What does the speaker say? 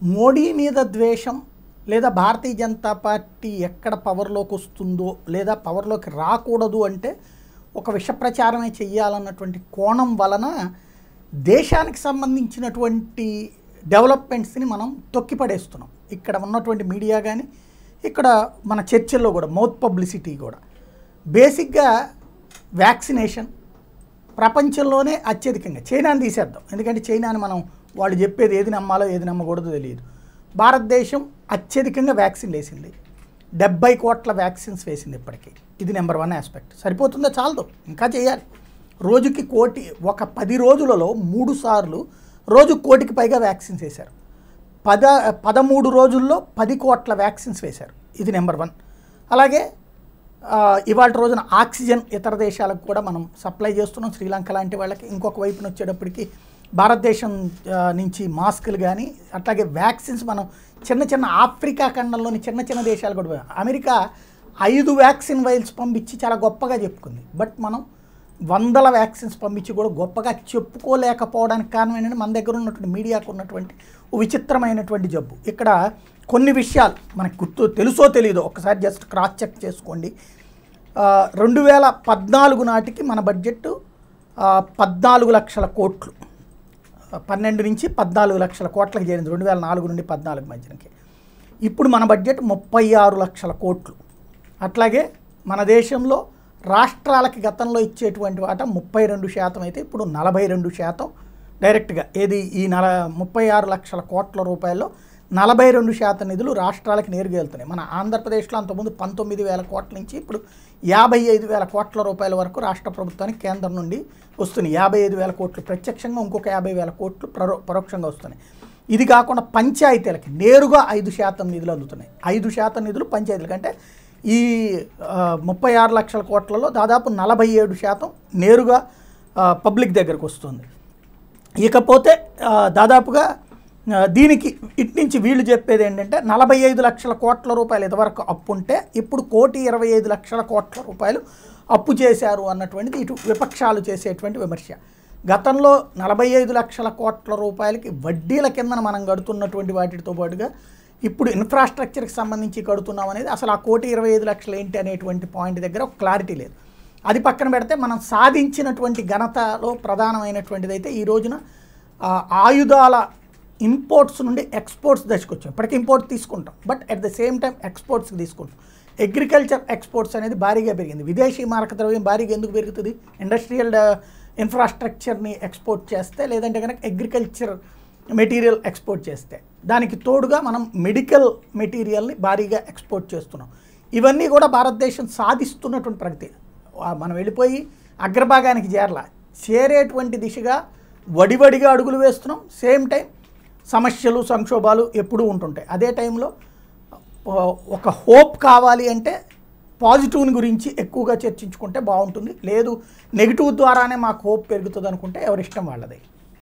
మోడీ మీద ద్వేషం లేదా భారతీయ జనతా పార్టీ ఎక్కడ పవర్లోకి వస్తుందో లేదా పవర్లోకి రాకూడదు అంటే ఒక విష ప్రచారమే చెయ్యాలన్నటువంటి కోణం వలన దేశానికి సంబంధించినటువంటి డెవలప్మెంట్స్ని మనం తొక్కిపడేస్తున్నాం. ఇక్కడ ఉన్నటువంటి మీడియా కానీ ఇక్కడ మన చర్చల్లో కూడా మౌత్ పబ్లిసిటీ కూడా బేసిక్గా వ్యాక్సినేషన్ ప్రపంచంలోనే అత్యధికంగా చైనాని తీసేద్దాం, ఎందుకంటే చైనాని మనం వాళ్ళు చెప్పేది ఏది నమ్మాలో ఏది నమ్మకూడదో తెలియదు. భారతదేశం అత్యధికంగా వ్యాక్సిన్లు వేసింది, 70 కోట్ల వ్యాక్సిన్స్ వేసింది ఇప్పటికీ. ఇది నెంబర్ 1 ఆస్పెక్ట్. సరిపోతుందో చాలదు, ఇంకా చేయాలి. రోజుకి కోటి, ఒక 10 రోజులలో 3 సార్లు రోజు కోటికి పైగా వ్యాక్సిన్స్ వేశారు. 13 రోజుల్లో 10 కోట్ల వ్యాక్సిన్స్ వేశారు. ఇది నెంబర్ 1. అలాగే ఇవాళ రోజున ఆక్సిజన్ ఇతర దేశాలకు కూడా మనం సప్లై చేస్తున్నాం, శ్రీలంక లాంటి వాళ్ళకి. ఇంకొక వైపున వచ్చేటప్పటికి భారతదేశం నుంచి మాస్కులు కానీ అట్లాగే వ్యాక్సిన్స్ మనం చిన్న చిన్న ఆఫ్రికా ఖండంలోని చిన్న చిన్న దేశాలు కూడా, అమెరికా 5 వ్యాక్సిన్ వైల్స్ పంపించి చాలా గొప్పగా చెప్పుకుంది. బట్ మనం 100 వ్యాక్సిన్స్ పంపించి కూడా గొప్పగా చెప్పుకోలేకపోవడానికి కారణం ఏంటంటే మన దగ్గర ఉన్నటువంటి మీడియాకు ఉన్నటువంటి విచిత్రమైనటువంటి జబ్బు. ఇక్కడ కొన్ని విషయాలు మనకు తెలుసో తెలియదో ఒకసారి జస్ట్ క్రాస్ చెక్ చేసుకోండి. 2014 నాటికి మన బడ్జెట్ 14 లక్షల కోట్లు, 12 నుంచి 14 లక్షల కోట్లకు చేరింది 2004 నుండి 14 మధ్యనకి. ఇప్పుడు మన బడ్జెట్ 36 లక్షల కోట్లు. అట్లాగే మన దేశంలో రాష్ట్రాలకి గతంలో ఇచ్చేటువంటి వాటా 32% అయితే ఇప్పుడు 42% డైరెక్ట్గా. ఏది ఈ 36 లక్షల కోట్ల రూపాయల్లో 42% నిధులు రాష్ట్రాలకు నేరుగా వెళ్తున్నాయి. మన ఆంధ్రప్రదేశ్లో అంతకుముందు 19,000 కోట్ల నుంచి ఇప్పుడు 55,000 కోట్ల రూపాయల వరకు రాష్ట్ర ప్రభుత్వానికి కేంద్రం నుండి వస్తున్నాయి. 55,000 కోట్లు ప్రత్యక్షంగా, ఇంకొక 50,000 కోట్లు పరోక్షంగా వస్తున్నాయి. ఇది కాకుండా పంచాయతీలకి నేరుగా 5% నిధులు అందుతున్నాయి. 5% నిధులు పంచాయతీలకు, అంటే ఈ 36 లక్షల కోట్లలో దాదాపు 47% నేరుగా పబ్లిక్ దగ్గరకు వస్తుంది. ఇకపోతే దాదాపుగా దీనికి ఇటు నుంచి వీళ్ళు చెప్పేది ఏంటంటే 45 లక్షల కోట్ల రూపాయలు ఇదివరకు అప్పు ఉంటే ఇప్పుడు 1,25 లక్షల కోట్ల రూపాయలు అప్పు చేశారు అన్నటువంటిది ఇటు విపక్షాలు చేసేటువంటి విమర్శ. గతంలో 45 లక్షల కోట్ల రూపాయలకి వడ్డీల కింద మనం కడుతున్నటువంటి వాటితో పాటుగా ఇప్పుడు ఇన్ఫ్రాస్ట్రక్చర్కి సంబంధించి కడుతున్నాం అనేది అసలు ఆ 1,25 లక్షలు ఏంటి అనేటువంటి పాయింట్ దగ్గర ఒక క్లారిటీ లేదు. అది పక్కన పెడితే మనం సాధించినటువంటి ఘనతలో ప్రధానమైనటువంటిది అయితే ఈ రోజున ఆయుధాల ఇంపోర్ట్స్ నుండి ఎక్స్పోర్ట్స్ దశకు వచ్చాం. ఇప్పటికీ ఇంపోర్ట్ తీసుకుంటాం, but at the same time ఎక్స్పోర్ట్స్కి తీసుకుంటాం. అగ్రికల్చర్ ఎక్స్పోర్ట్స్ అనేది భారీగా పెరిగింది. విదేశీ మారక ద్రవ్యం భారీగా ఎందుకు పెరుగుతుంది? ఇండస్ట్రియల్ ఇన్ఫ్రాస్ట్రక్చర్ని ఎక్స్పోర్ట్ చేస్తే, లేదంటే కనుక అగ్రికల్చర్ మెటీరియల్ ఎక్స్పోర్ట్ చేస్తే. దానికి తోడుగా మనం మెడికల్ మెటీరియల్ని భారీగా ఎక్స్పోర్ట్ చేస్తున్నాం. ఇవన్నీ కూడా భారతదేశం సాధిస్తున్నటువంటి ప్రగతి. మనం వెళ్ళిపోయి అగ్రభాగానికి చేరేటువంటి దిశగా వడివడిగా అడుగులు వేస్తున్నాం. సేమ్ టైం సమస్యలు, సంక్షోభాలు ఎప్పుడూ ఉంటుంటాయి. అదే టైంలో ఒక హోప్ కావాలి అంటే పాజిటివ్ని గురించి ఎక్కువగా చర్చించుకుంటే బాగుంటుంది. లేదు నెగిటివ్ ద్వారానే మాకు హోప్ పెరుగుతుంది అనుకుంటే ఎవరిష్టం వాళ్ళది.